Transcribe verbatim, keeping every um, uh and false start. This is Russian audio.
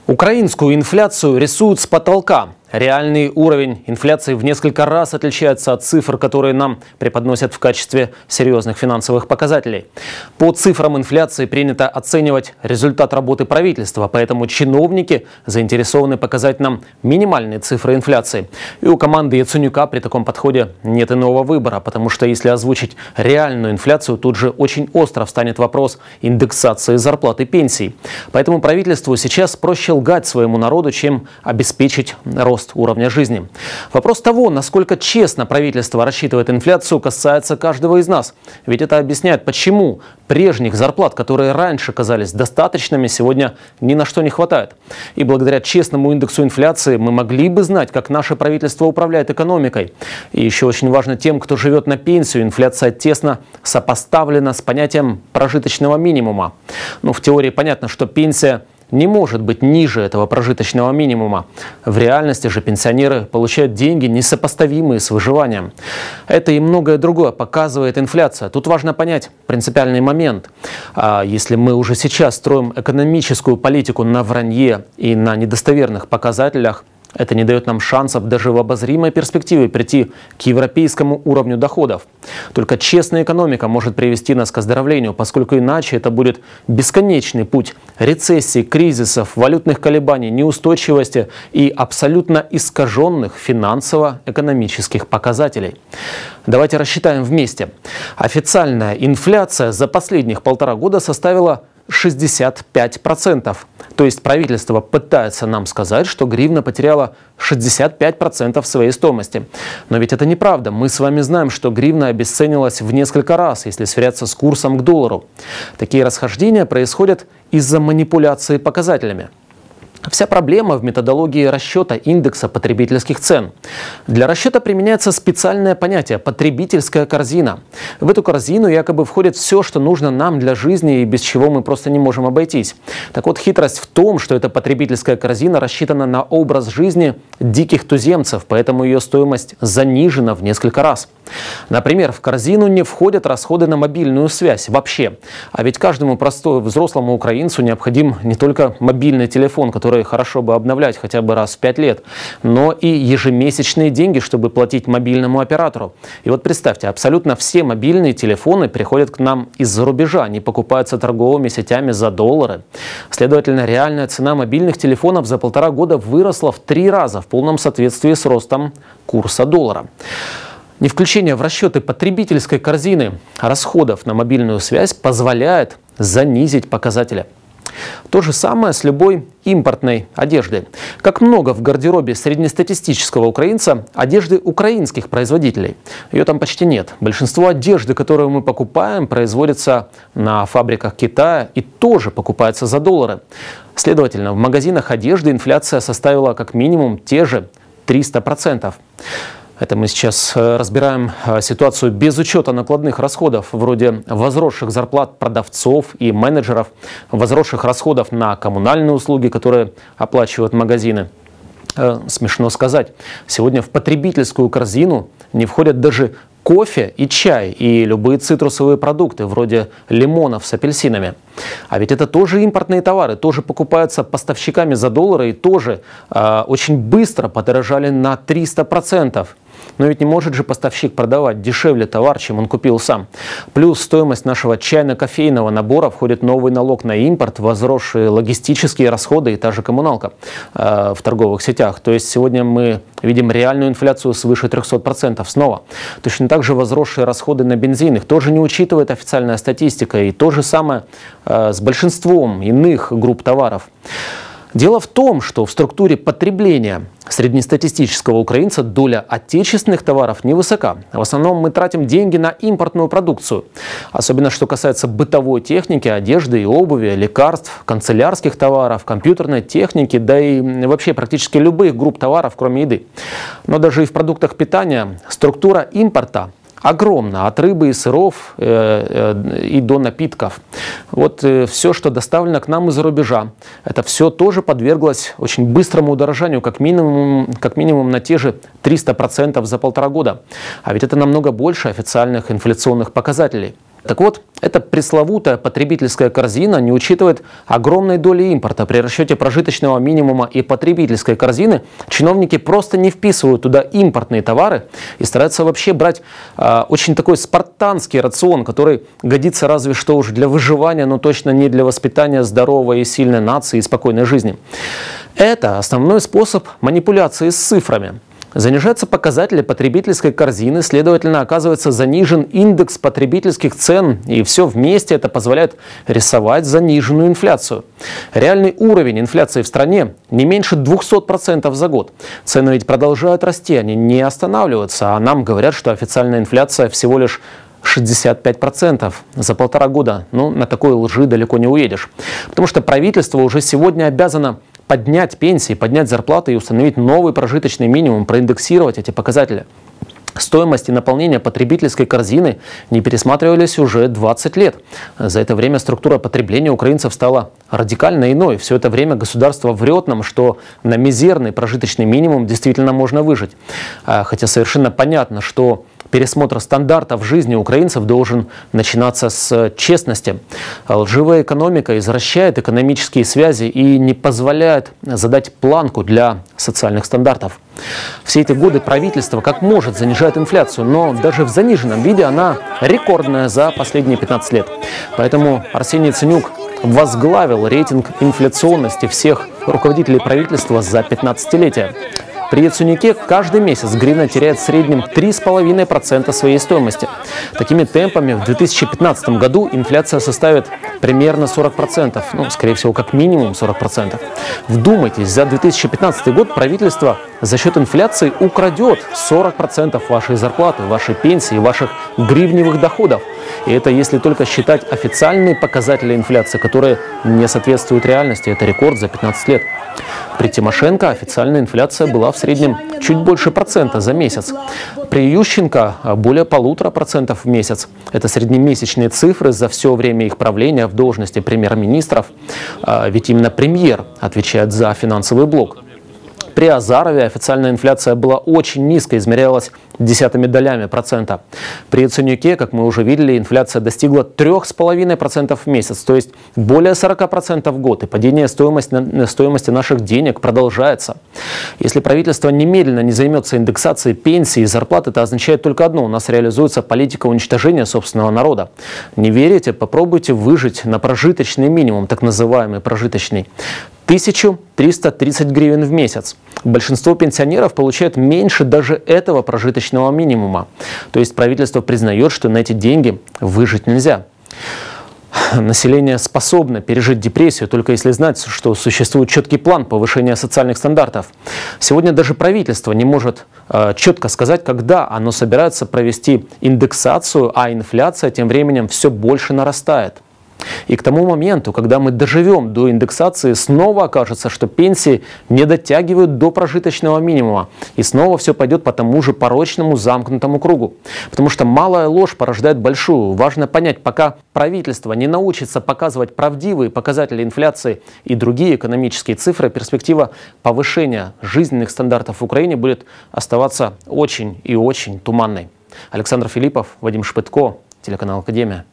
Украинскую инфляцию рисуют с потолка. Реальный уровень инфляции в несколько раз отличается от цифр, которые нам преподносят в качестве серьезных финансовых показателей. По цифрам инфляции принято оценивать результат работы правительства, поэтому чиновники заинтересованы показать нам минимальные цифры инфляции. И у команды Яценюка при таком подходе нет иного выбора, потому что если озвучить реальную инфляцию, тут же очень остро встанет вопрос индексации зарплат и пенсий. Поэтому правительству сейчас проще лгать своему народу, чем обеспечить рост уровня жизни. Вопрос того, насколько честно правительство рассчитывает инфляцию, касается каждого из нас. Ведь это объясняет, почему прежних зарплат, которые раньше казались достаточными, сегодня ни на что не хватает. И благодаря честному индексу инфляции мы могли бы знать, как наше правительство управляет экономикой. И еще очень важно тем, кто живет на пенсию, инфляция тесно сопоставлена с понятием прожиточного минимума. Ну, в теории понятно, что пенсия не может быть ниже этого прожиточного минимума. В реальности же пенсионеры получают деньги, несопоставимые с выживанием. Это и многое другое показывает инфляция. Тут важно понять принципиальный момент. А если мы уже сейчас строим экономическую политику на вранье и на недостоверных показателях, это не дает нам шансов даже в обозримой перспективе прийти к европейскому уровню доходов. Только честная экономика может привести нас к оздоровлению, поскольку иначе это будет бесконечный путь рецессий, кризисов, валютных колебаний, неустойчивости и абсолютно искаженных финансово-экономических показателей. Давайте рассчитаем вместе. Официальная инфляция за последних полтора года составила шестьдесят пять процентов. То есть правительство пытается нам сказать, что гривна потеряла шестьдесят пять процентов своей стоимости. Но ведь это неправда. Мы с вами знаем, что гривна обесценилась в несколько раз, если сверяться с курсом к доллару. Такие расхождения происходят из-за манипуляции показателями. Вся проблема в методологии расчета индекса потребительских цен. Для расчета применяется специальное понятие – потребительская корзина. В эту корзину якобы входит все, что нужно нам для жизни и без чего мы просто не можем обойтись. Так вот, хитрость в том, что эта потребительская корзина рассчитана на образ жизни диких туземцев, поэтому ее стоимость занижена в несколько раз. Например, в корзину не входят расходы на мобильную связь вообще. А ведь каждому простому взрослому украинцу необходим не только мобильный телефон, который хорошо бы обновлять хотя бы раз в пять лет, но и ежемесячные деньги, чтобы платить мобильному оператору. И вот представьте, абсолютно все мобильные телефоны приходят к нам из-за рубежа, они покупаются торговыми сетями за доллары. Следовательно, реальная цена мобильных телефонов за полтора года выросла в три раза в полном соответствии с ростом курса доллара. Не включение в расчеты потребительской корзины расходов на мобильную связь позволяет занизить показатели. То же самое с любой импортной одеждой. Как много в гардеробе среднестатистического украинца одежды украинских производителей. Ее там почти нет. Большинство одежды, которую мы покупаем, производится на фабриках Китая и тоже покупается за доллары. Следовательно, в магазинах одежды инфляция составила как минимум те же триста процентов. Это мы сейчас разбираем ситуацию без учета накладных расходов, вроде возросших зарплат продавцов и менеджеров, возросших расходов на коммунальные услуги, которые оплачивают магазины. Смешно сказать, сегодня в потребительскую корзину не входят даже кофе и чай, и любые цитрусовые продукты, вроде лимонов с апельсинами. А ведь это тоже импортные товары, тоже покупаются поставщиками за доллары и тоже э, очень быстро подорожали на триста процентов. Но ведь не может же поставщик продавать дешевле товар, чем он купил сам. Плюс в стоимость нашего чайно-кофейного набора входит новый налог на импорт, возросшие логистические расходы и та же коммуналка э, в торговых сетях. То есть сегодня мы видим реальную инфляцию свыше трёхсот процентов снова. Точно так же возросшие расходы на бензин, их тоже не учитывает официальная статистика. И то же самое э, с большинством иных групп товаров. Дело в том, что в структуре потребления среднестатистического украинца доля отечественных товаров невысока. В основном мы тратим деньги на импортную продукцию. Особенно что касается бытовой техники, одежды и обуви, лекарств, канцелярских товаров, компьютерной техники, да и вообще практически любых групп товаров, кроме еды. Но даже и в продуктах питания структура импорта огромно, от рыбы и сыров э, э, и до напитков. Вот э, все, что доставлено к нам из-за рубежа, это все тоже подверглось очень быстрому удорожанию, как минимум, как минимум на те же триста процентов за полтора года. А ведь это намного больше официальных инфляционных показателей. Так вот, эта пресловутая потребительская корзина не учитывает огромной доли импорта. При расчете прожиточного минимума и потребительской корзины чиновники просто не вписывают туда импортные товары и стараются вообще брать э, очень такой спартанский рацион, который годится разве что уже для выживания, но точно не для воспитания здоровой и сильной нации и спокойной жизни. Это основной способ манипуляции с цифрами. Занижаются показатели потребительской корзины, следовательно, оказывается занижен индекс потребительских цен, и все вместе это позволяет рисовать заниженную инфляцию. Реальный уровень инфляции в стране не меньше двухсот процентов за год. Цены ведь продолжают расти, они не останавливаются, а нам говорят, что официальная инфляция всего лишь шестьдесят пять процентов за полтора года. Ну, на такой лжи далеко не уедешь. Потому что правительство уже сегодня обязано поднять пенсии, поднять зарплаты и установить новый прожиточный минимум, проиндексировать эти показатели. Стоимость и наполнение потребительской корзины не пересматривались уже двадцать лет. За это время структура потребления украинцев стала радикально иной. Все это время государство врет нам, что на мизерный прожиточный минимум действительно можно выжить. Хотя совершенно понятно, что пересмотр стандартов жизни украинцев должен начинаться с честности. Лживая экономика извращает экономические связи и не позволяет задать планку для социальных стандартов. Все эти годы правительство как может занижает инфляцию, но даже в заниженном виде она рекордная за последние пятнадцать лет. Поэтому Арсений Яценюк возглавил рейтинг инфляционности всех руководителей правительства за пятнадцатилетие. При Яценюке каждый месяц гривна теряет в среднем три целых пять десятых процента своей стоимости. Такими темпами в две тысячи пятнадцатом году инфляция составит примерно сорок процентов, ну, скорее всего, как минимум сорок процентов. Вдумайтесь, за две тысячи пятнадцатый год правительство за счет инфляции украдет сорок процентов вашей зарплаты, вашей пенсии, ваших гривневых доходов. И это если только считать официальные показатели инфляции, которые не соответствуют реальности. Это рекорд за пятнадцать лет. При Тимошенко официальная инфляция была в среднем чуть больше процента за месяц. При Ющенко более полутора процентов в месяц. Это среднемесячные цифры за все время их правления в должности премьер-министров. Ведь именно премьер отвечает за финансовый блок. При Азарове официальная инфляция была очень низкой, измерялась десятыми долями процента. При Яценюке, как мы уже видели, инфляция достигла трёх с половиной процентов в месяц, то есть более сорока процентов в год. И падение стоимости, стоимости наших денег продолжается. Если правительство немедленно не займется индексацией пенсий и зарплат, это означает только одно: у нас реализуется политика уничтожения собственного народа. Не верите? Попробуйте выжить на прожиточный минимум, так называемый прожиточный. тысяча триста тридцать гривен в месяц. Большинство пенсионеров получают меньше даже этого прожиточного минимума. То есть правительство признает, что на эти деньги выжить нельзя. Население способно пережить депрессию, только если знать, что существует четкий план повышения социальных стандартов. Сегодня даже правительство не может э, четко сказать, когда оно собирается провести индексацию, а инфляция тем временем все больше нарастает. И к тому моменту, когда мы доживем до индексации, снова окажется, что пенсии не дотягивают до прожиточного минимума. И снова все пойдет по тому же порочному замкнутому кругу. Потому что малая ложь порождает большую. Важно понять, пока правительство не научится показывать правдивые показатели инфляции и другие экономические цифры, перспектива повышения жизненных стандартов в Украине будет оставаться очень и очень туманной. Александр Филиппов, Вадим Шпытко, телеканал «Академия».